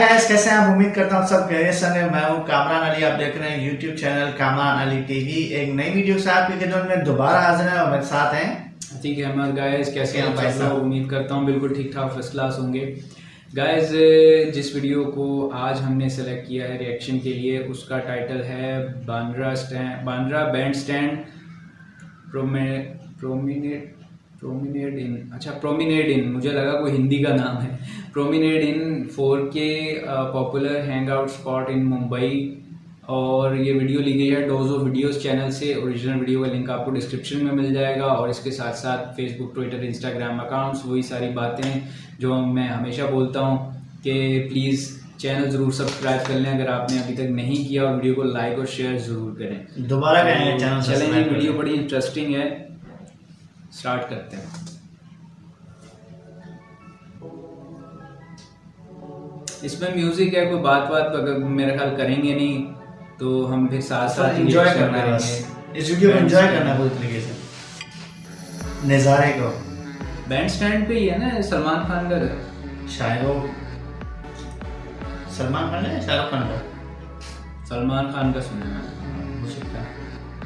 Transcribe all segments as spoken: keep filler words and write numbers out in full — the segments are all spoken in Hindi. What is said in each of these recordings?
गाइस, कैसे हैं आप? उम्मीद करता हूँ सब खैरियत से हैं। मैं हूँ कामरान अली, आप देख रहे हैं YouTube channel Kamran Ali TV. एक नई वीडियो से आपकी खिदमत में दोबारा हाजिर है और मेरे साथ हैं ठीक है हमारे गाइस, कैसे हैं भाई आप सब साहब? लोग? उम्मीद करता हूँ बिल्कुल ठीक ठाक फर्स्ट क्लास होंगे। गाइस, जिस वीडियो को आज हमने सेलेक्ट किया है रिएक्शन के लिए, उसका टाइटल है Bandra stand Bandra band stand promenade promenade in अच्छा प्रोमिनेट इन मुझे लगा कोई हिंदी का नाम है। प्रोमिनेट इन फोर के popular hang out spot in Mumbai. और ये वीडियो ली गई है डोजो वीडियोस चैनल से। ओरिजिनल वीडियो का लिंक आपको डिस्क्रिप्शन में मिल जाएगा और इसके साथ साथ फेसबुक, ट्विटर, इंस्टाग्राम अकाउंट्स, वही सारी बातें जो मैं हमेशा बोलता हूँ कि प्लीज़ चैनल ज़रूर सब्सक्राइब कर लें अगर आपने अभी तक नहीं किया, और वीडियो को लाइक और शेयर ज़रूर करें। दोबारा कहेंगे चैनल चलें, ये वीडियो बड़ी इंटरेस्टिंग है, स्टार्ट करते हैं। इसमें म्यूजिक है, कोई बात बात अगर मेरे ख्याल करेंगे नहीं तो हम फिर साथ साथ एंजॉय करना है, बस इस वीडियो को एंजॉय करना है पूरी तरीके से, नज़ारे को। बैंड स्टैंड पे ही है ना सलमान खान का घर? शायद वो सलमान खान है, शाहरुख खान का, सलमान खान का सुना हो सकता है।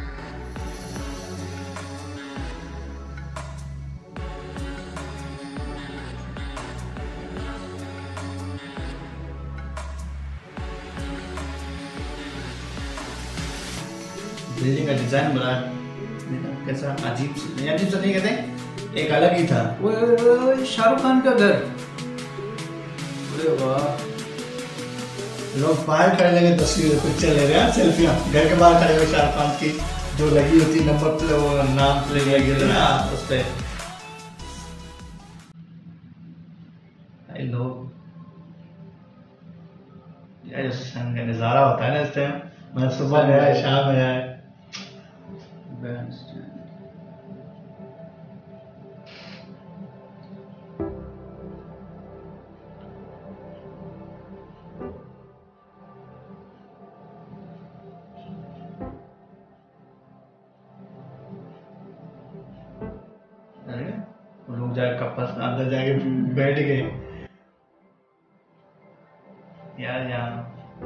बिल्डिंग का डिजाइन बड़ा कैसा अजीब से, अजीब से नहीं कहते, एक अलग ही था। वो शाहरुख खान का घर। अरे वाह, लोग बाहर खड़े लगे तस्वीर पिक्चर ले रहे हैं, सेल्फियां घर के बाहर खड़े हुए शाहरुख खान की जो लगी होती नंबर प्लेट, वो नाम प्लेट लगी होती ना उस पे। लोग यार सन का नजारा होता है ना इस टाइम, मैं सुबह गया शाम में आया। बैंड स्टैंड लोग जाके कपल्स अंदर जाके बैठ गए यार यहाँ।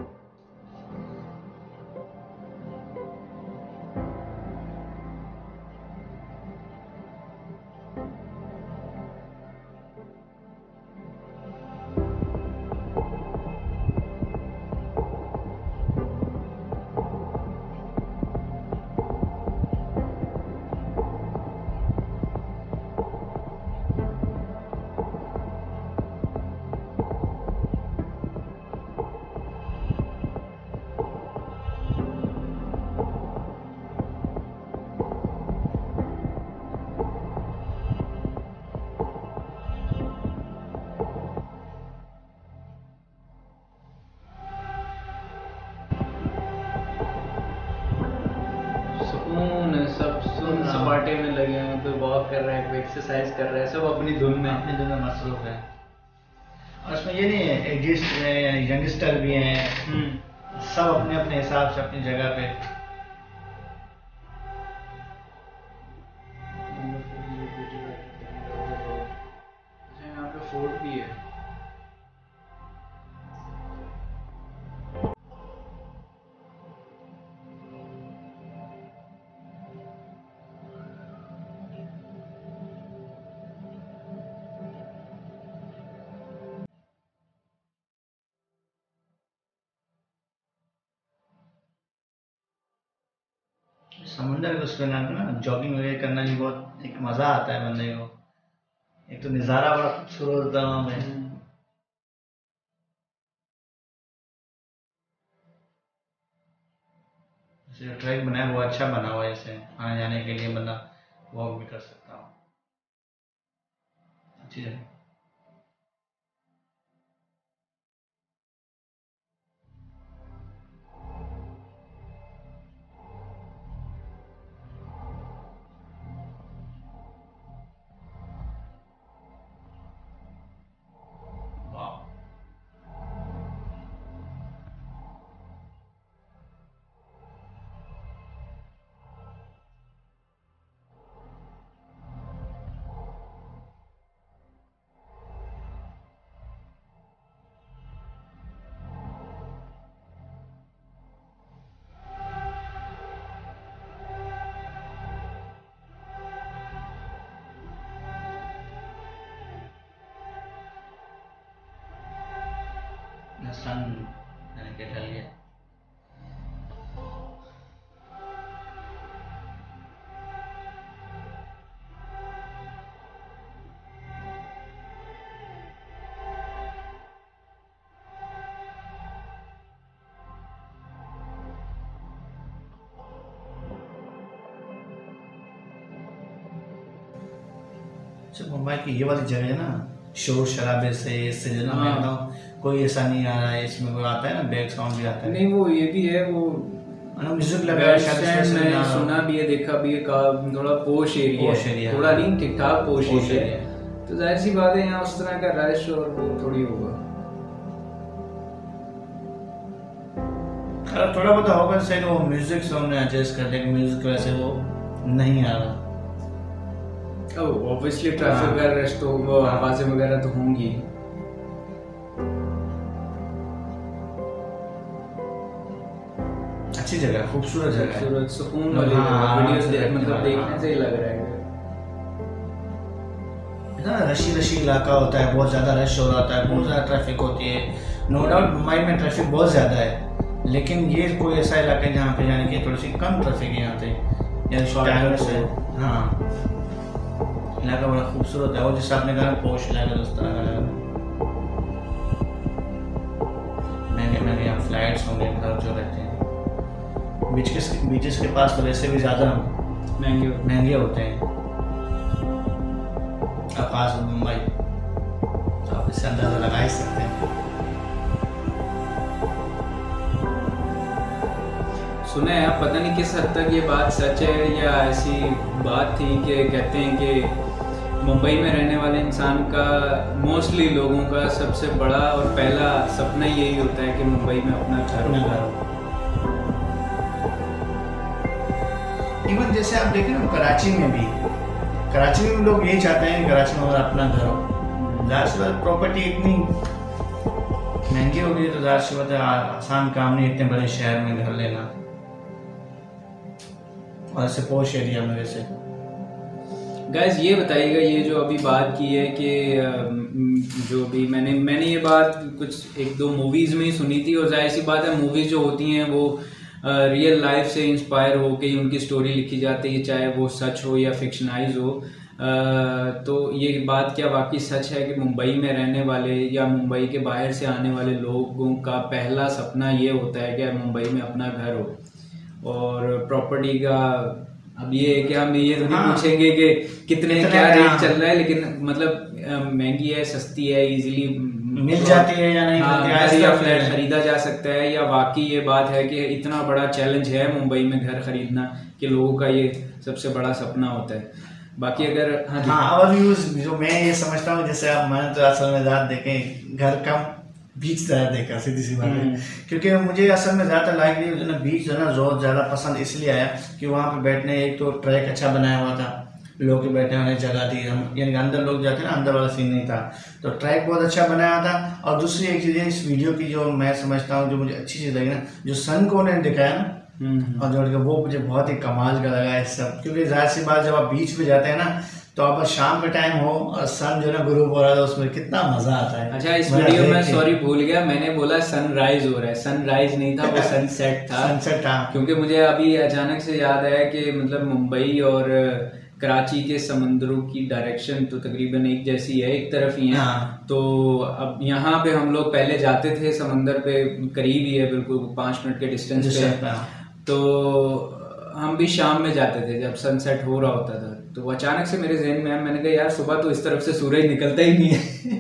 सुकून है, सब सुन सपाटे में लगे हैं, कोई वॉक कर रहे हैं, कोई एक्सरसाइज कर रहे हैं, सब अपनी धुन में अपनी धुन में मसरूफ है। और इसमें ये नहीं है एजिस्ट यंगस्टर भी हैं, सब अपने अपने हिसाब से अपनी जगह पे। यहाँ पे फोर्ट भी है। समुंदर को उसमें ना जॉगिंग वगैरह करना भी बहुत एक मजा आता है बंदे को। एक तो नज़ारा बड़ा खूबसूरत होता है वहाँ पे। जो ट्रैक बना है वो अच्छा बना हुआ है, जैसे आने जाने के लिए बंदा वॉक भी कर सकता हो, अच्छी जगह। सन यानी कि ढल गया। मुंबई की ये वाली जगह है ना, शोर शराबे से इससे जो ना मैं बताऊं कोई ऐसा नहीं आ रहा है, इसमें वो आता है ना बैक साउंड भी आता है। नहीं वो ये भी है, वो म्यूजिक लगा है शायद, मैंने सुना भी है देखा भी है, का थोड़ा पोश एरिया है, थोड़ा नहीं ठीक ठाक पोश एरिया है, तो जाहिर सी बात है यहाँ उस तरह का रश और वो थोड़ी होगा। अगर थोड़ा बहुत होगा सही, वो म्यूजिक से हमने एडजस्ट कर लिया, म्यूजिक वैसे वो नहीं आ रहा। ऑब्वियसली ट्रैफिक का रश तो वो आवाजें वगैरह तो होंगी। अच्छी जगह, खूबसूरत जगह, खूबसूरत सुकून वाली जगह, वीडियोस मतलब देखने से ही लग रहा है। इतना रशी रशी इलाका होता है, बहुत ज्यादा रश हो रहा है, बहुत ज्यादा ट्रैफिक होती है। नो डाउट मुंबई में ट्रैफिक बहुत ज्यादा है, लेकिन ये कोई ऐसा इलाका है जहाँ पे जाने की थोड़ी सी कम ट्रैफिक है यहाँ पे, या शॉर्ट से। हाँ इलाका बड़ा खूबसूरत है, और जैसे आपने कहा पोश इलाका उस तरह का महंगे महंगे यहाँ फ्लैट्स होंगे, घर जो रहते हैं बीचेस बीचेस के पास तो वैसे भी ज़्यादा महंगे महंगे होते हैं। अब खास मुंबई तो आप इससे अंदाजा लगा ही सकते हैं। सुना है, पता नहीं किस हद तक ये बात सच है या ऐसी बात थी कि कहते हैं कि मुंबई में रहने वाले इंसान का, मोस्टली लोगों का सबसे बड़ा और पहला सपना यही होता है कि मुंबई में अपना घर हो। इवन जैसे आप देखें ना कराची में भी, कराची में लोग यही चाहते हैं कराची में हमारा अपना घर हो। जाहिर सी बात प्रॉपर्टी इतनी महंगी हो गई तो जाहिर सी बात है आसान काम नहीं इतने बड़े शहर में घर लेना, और ऐसे पॉश एरिया में। वैसे गाइस ये बताइएगा, ये जो अभी बात की है कि जो भी मैंने मैंने ये बात कुछ एक दो मूवीज़ में ही सुनी थी, और जाहिर सी बात है मूवीज़ जो होती हैं वो रियल लाइफ से इंस्पायर हो के उनकी स्टोरी लिखी जाती है, चाहे वो सच हो या फिक्शनाइज हो। आ, तो ये बात क्या वाकई सच है कि मुंबई में रहने वाले या मुंबई के बाहर से आने वाले लोगों का पहला सपना ये होता है कि मुंबई में अपना घर हो, और प्रॉपर्टी का अब ये है कि हम ये तो नहीं हाँ, पूछेंगे कि कितने क्या हाँ, रेट चल रहा है, लेकिन मतलब महंगी है, सस्ती है, इजीली मिल जाती है या नहीं, हाँ, घर या फ्लैट खरीदा जा सकता है, या वाकई ये बात है कि इतना बड़ा चैलेंज है मुंबई में घर खरीदना कि लोगों का ये सबसे बड़ा सपना होता है। बाकी अगर हाँ, हाँ और यूज जो मैं ये समझता हूँ, जैसे आप मैंने तो असल में ज़्यादा देखें घर कम बीच ज़्यादा देखा, सीधी सी बात है, क्योंकि मुझे असल में ज़्यादा लाइक नहीं ना बीच जो ना बहुत ज़्यादा पसंद इसलिए आया कि वहाँ पे बैठने एक तो ट्रैक अच्छा बनाया हुआ था, लोग के बैठने वाली जगह थी, हम यानी अंदर लोग जाते ना, अंदर वाला सीन नहीं था, तो ट्रैक बहुत अच्छा बनाया था। और दूसरी एक चीज़ है इस वीडियो की जो मैं समझता हूँ जो मुझे अच्छी चीज़ लगी ना, जो सन को उन्होंने दिखाया ना और जोड़ के, वो मुझे बहुत ही कमाल का लगा है सब, क्योंकि जाहिर सी बात जब आप बीच पे जाते हैं ना तो आप शाम का टाइम हो और सन जो ना गुरूब हो रहा था, उसमें कितना मजा आता है। अच्छा इस वीडियो में सॉरी भूल गया, मैंने बोला सनराइज हो रहा है, सनराइज नहीं था वो सनसेट था। सनसेट था, क्योंकि मुझे अभी अचानक से याद आया कि मतलब मुंबई और कराची के समंदरों की डायरेक्शन तो तकरीबन एक जैसी है, एक तरफ ही है। हाँ। तो अब यहाँ पे हम लोग पहले जाते थे समंदर पे, करीब ही है बिल्कुल पाँच मिनट के डिस्टेंस पे, तो हम भी शाम में जाते थे जब सनसेट हो रहा होता था। तो अचानक से मेरे जहन में आया, मैंने कहा यार सुबह तो इस तरफ से सूरज निकलता ही नहीं है।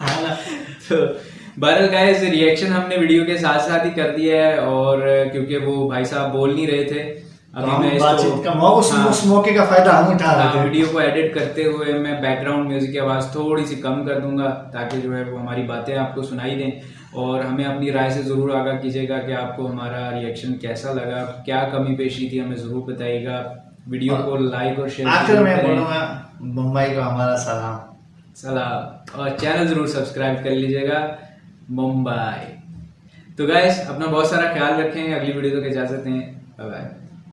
तो बहरहाल गाइस रिएक्शन हमने वीडियो के साथ साथ ही कर दिया है, और क्योंकि वो भाई साहब बोल नहीं रहे थे अभी तो मैं बातचीत का मौका, उस, हाँ, उस मौके का फायदा हम उठा रहे थे। वीडियो को एडिट करते हुए मैं बैकग्राउंड म्यूजिक की आवाज़ थोड़ी सी कम कर दूंगा ताकि जो है वो हमारी बातें आपको सुनाई दें, और हमें अपनी राय से ज़रूर आगाह कीजिएगा कि आपको हमारा रिएक्शन कैसा लगा, क्या कमी पेशी थी, हमें ज़रूर बताइएगा। वीडियो को लाइक और शेयर आखिर में बोलूँगा मुंबई को हमारा सलाम सलाम, और चैनल ज़रूर सब्सक्राइब कर लीजिएगा। मुंबई तो गाइस अपना बहुत सारा ख्याल रखें, अगली वीडियो तक इजाज़त दें, बाय बाय।